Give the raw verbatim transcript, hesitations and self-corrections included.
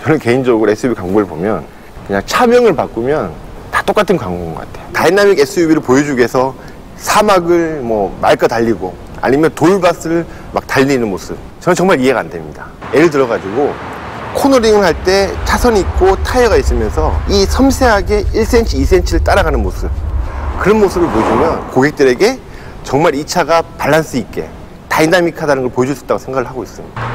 저는 개인적으로 에스유브이 광고를 보면 그냥 차명을 바꾸면 다 똑같은 광고인 것 같아요. 다이나믹 에스유브이를 보여주기 위해서 사막을 뭐 말까 달리고 아니면 돌밭을 막 달리는 모습, 저는 정말 이해가 안 됩니다. 예를 들어 가지고 코너링을 할 때 차선이 있고 타이어가 있으면서 이 섬세하게 일 센티미터, 이 센티미터를 따라가는 모습, 그런 모습을 보여주면 고객들에게 정말 이 차가 밸런스 있게 다이나믹하다는 걸 보여줄 수 있다고 생각을 하고 있습니다.